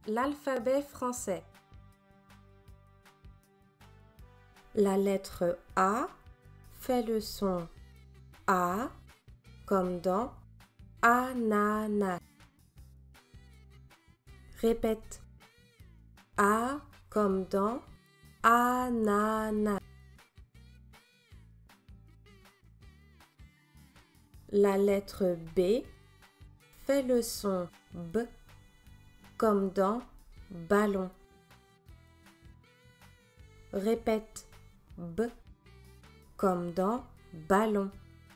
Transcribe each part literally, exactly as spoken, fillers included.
l'alphabet français. La lettre A fait le son A comme dans ananas. Répète. A comme dans ananas. La lettre B fait le son B comme dans ballon. Répète. B comme dans ballon.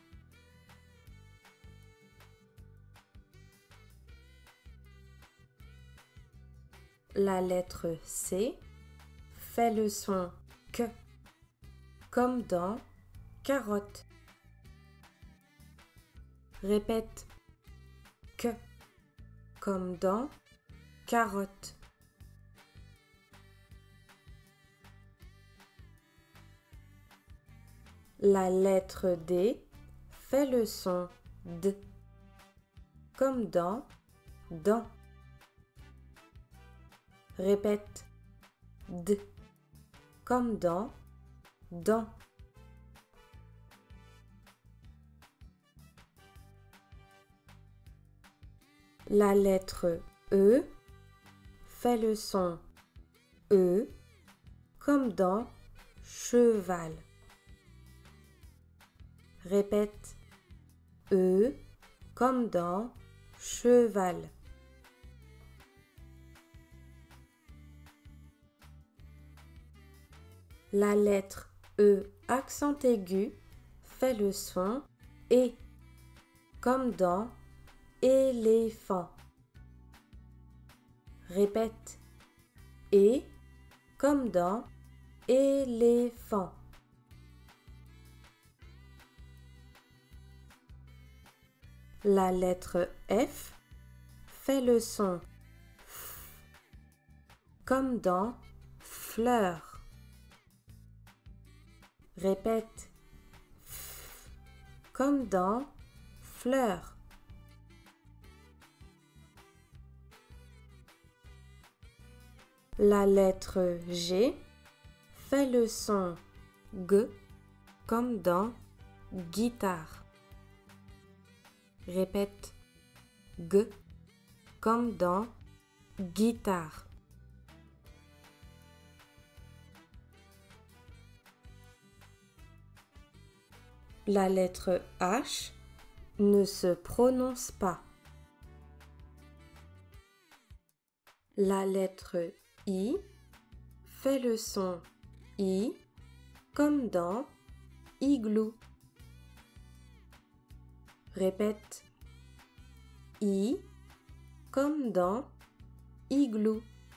La lettre C fait le son Q comme dans carotte. Répète. Q comme dans carotte. La lettre D fait le son D comme dans dent. Répète. D comme dans dent. La lettre E fait le son E comme dans cheval. Répète. E comme dans cheval. La lettre E accent aigu fait le son E comme dans éléphant. Répète. E comme dans éléphant. La lettre F fait le son F comme dans fleur. Répète. F comme dans fleur. La lettre G fait le son G comme dans guitare. Répète. G comme dans guitare. La lettre H ne se prononce pas. La lettre I fait le son I comme dans igloo. Répète. I comme dans igloo.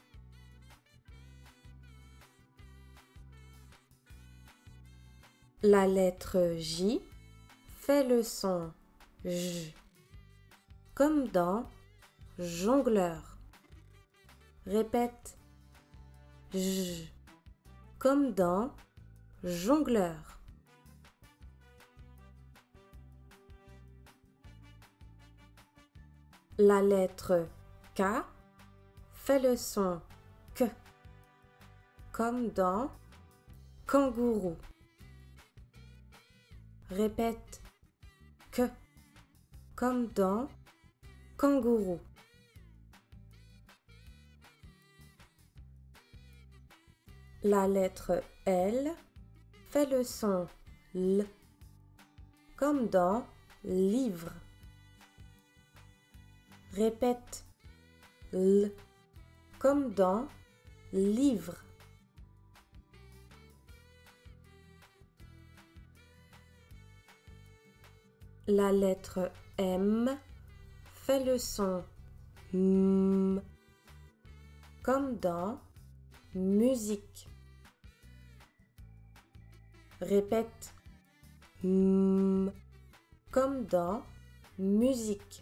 La lettre J fait le son J comme dans jongleur. Répète. J comme dans jongleur. La lettre K fait le son K comme dans kangourou. Répète. K comme dans kangourou. La lettre L fait le son L comme dans livre. Répète. L comme dans livre. La lettre M fait le son M comme dans musique. Répète. M comme dans musique.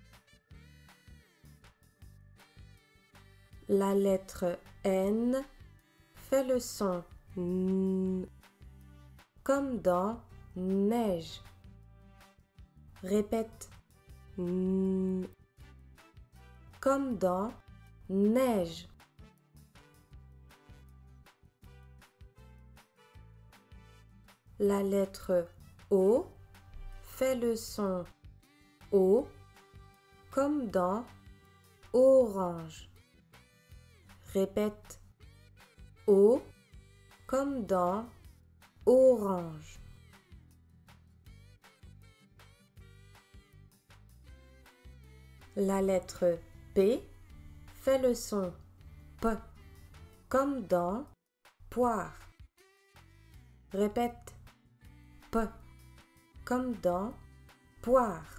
La lettre N fait le son N comme dans neige. Répète. N comme dans neige. La lettre O fait le son O comme dans orange. Répète, O comme dans orange. La lettre P fait le son P comme dans poire. Répète, P comme dans poire.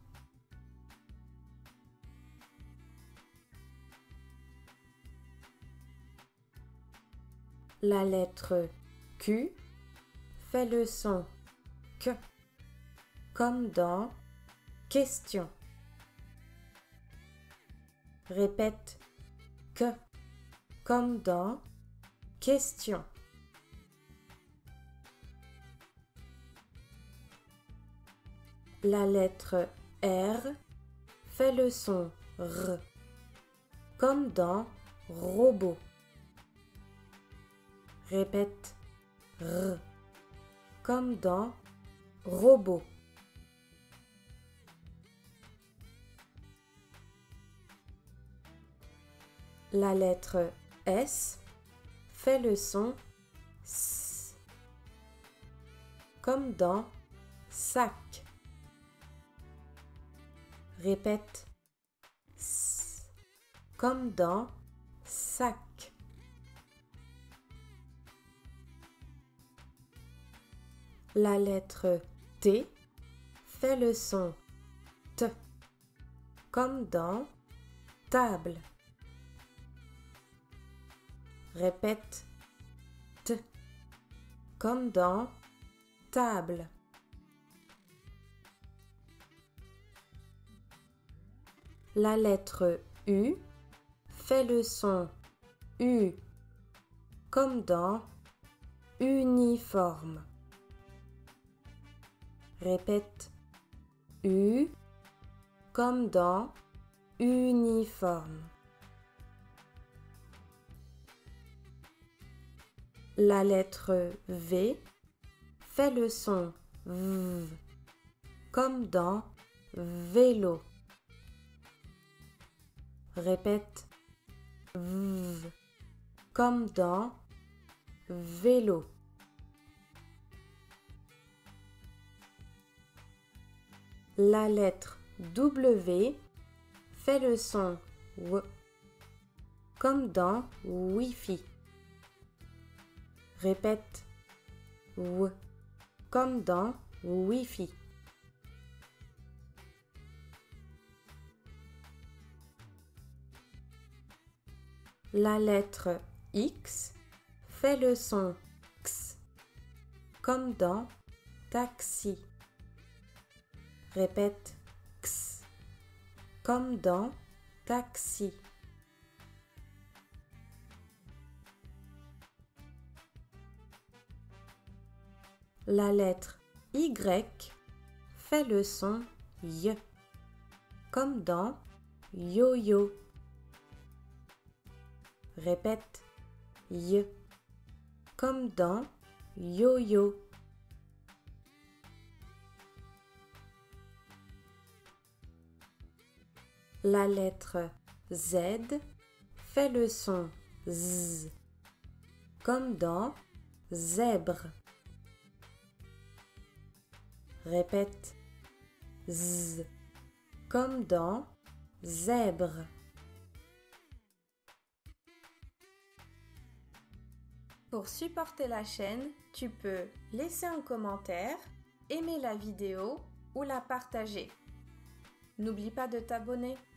La lettre Q fait le son Q comme dans question. Répète, que comme dans question. La lettre R fait le son R comme dans robot. Répète, R comme dans robot. La lettre S fait le son S comme dans sac. Répète, S comme dans sac. La lettre T fait le son T comme dans table. Répète, T comme dans table. La lettre U fait le son U comme dans uniforme. Répète, U comme dans uniforme. La lettre V fait le son V comme dans vélo. Répète, V comme dans vélo. La lettre W fait le son W comme dans Wi-Fi. Répète, W comme dans Wi-Fi. La lettre X fait le son X comme dans taxi. Répète, X comme dans taxi. La lettre Y fait le son Y comme dans yo-yo. Répète, Y comme dans yo-yo. La lettre Z fait le son Z comme dans zèbre. Répète, Z comme dans zèbre. Pour supporter la chaîne, tu peux laisser un commentaire, aimer la vidéo ou la partager. N'oublie pas de t'abonner.